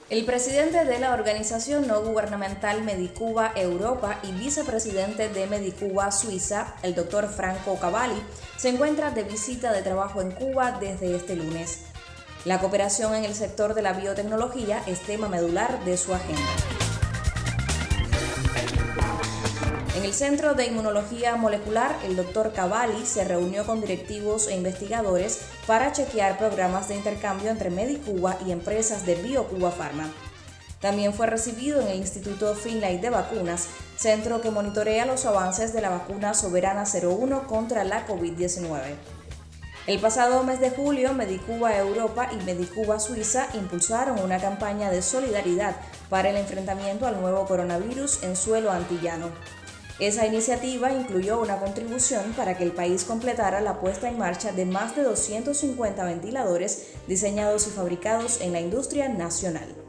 El presidente de la organización no gubernamental Medicuba Europa y vicepresidente de Medicuba Suiza, el doctor Franco Cavalli, se encuentra de visita de trabajo en Cuba desde este lunes. La cooperación en el sector de la biotecnología es tema medular de su agenda. En el Centro de Inmunología Molecular, el doctor Cavalli se reunió con directivos e investigadores para chequear programas de intercambio entre Medicuba y empresas de BioCuba Pharma. También fue recibido en el Instituto Finlay de Vacunas, centro que monitorea los avances de la vacuna Soberana 01 contra la COVID-19. El pasado mes de julio, Medicuba Europa y Medicuba Suiza impulsaron una campaña de solidaridad para el enfrentamiento al nuevo coronavirus en suelo antillano. Esa iniciativa incluyó una contribución para que el país completara la puesta en marcha de más de 250 ventiladores diseñados y fabricados en la industria nacional.